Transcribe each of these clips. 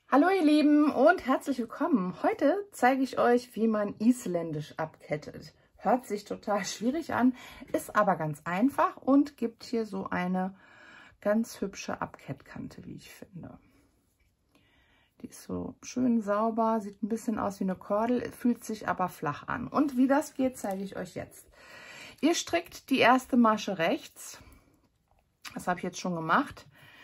Hallo ihr Lieben und herzlich willkommen. Heute zeige ich euch, wie man isländisch abkettet. Hört sich total schwierig an, ist aber ganz einfach und gibt hier so eine ganz hübsche Abkettkante, wie ich finde. Die ist so schön sauber, sieht ein bisschen aus wie eine Kordel, fühlt sich aber flach an. Und wie das geht, zeige ich euch jetzt. Ihr strickt die erste Masche rechts. Das habe ich jetzt schon gemacht.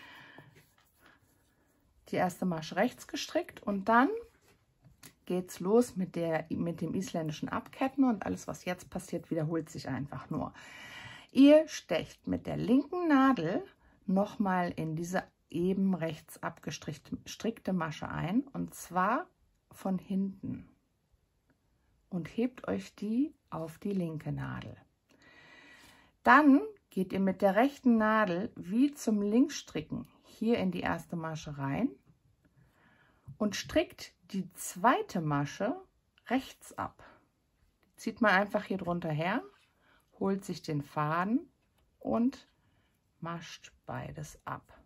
Die erste Masche rechts gestrickt und dann geht's los mit dem isländischen Abketten und alles, was jetzt passiert, wiederholt sich einfach nur. Ihr stecht mit der linken Nadel nochmal in diese eben rechts abgestrickte Masche ein und zwar von hinten und hebt euch die auf die linke Nadel. Dann geht ihr mit der rechten Nadel wie zum Linksstricken hier in die erste Masche rein und strickt die zweite Masche rechts ab. Die zieht man einfach hier drunter her, holt sich den Faden und mascht beides ab.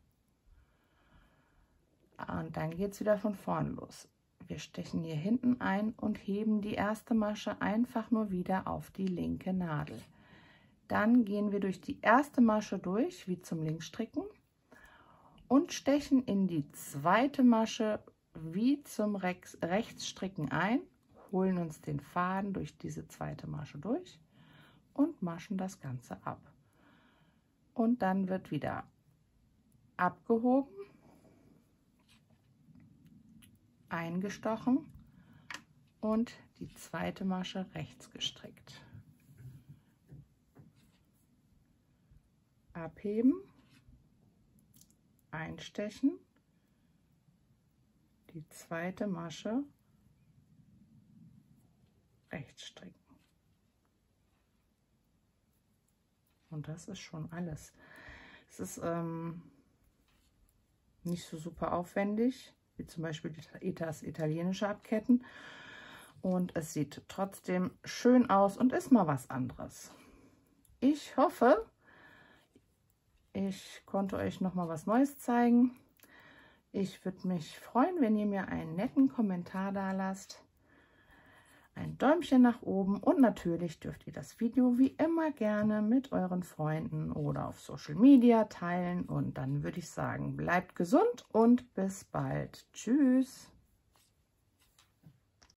Und dann geht es wieder von vorn los. Wir stechen hier hinten ein und heben die erste Masche einfach nur wieder auf die linke Nadel. Dann gehen wir durch die erste Masche durch, wie zum Linksstricken, und stechen in die zweite Masche wie zum Rechtsstricken ein, holen uns den Faden durch diese zweite Masche durch und maschen das Ganze ab. Und dann wird wieder abgehoben, eingestochen und die zweite Masche rechts gestrickt. Abheben, einstechen, die zweite Masche rechts stricken. Und das ist schon alles. Es ist nicht so super aufwendig, wie zum Beispiel das italienische Abketten. Und es sieht trotzdem schön aus und ist mal was anderes. Ich hoffe, ich konnte euch noch mal was Neues zeigen. Ich würde mich freuen, wenn ihr mir einen netten Kommentar da lasst. Ein Däumchen nach oben und natürlich dürft ihr das Video wie immer gerne mit euren Freunden oder auf Social Media teilen. Und dann würde ich sagen, bleibt gesund und bis bald. Tschüss!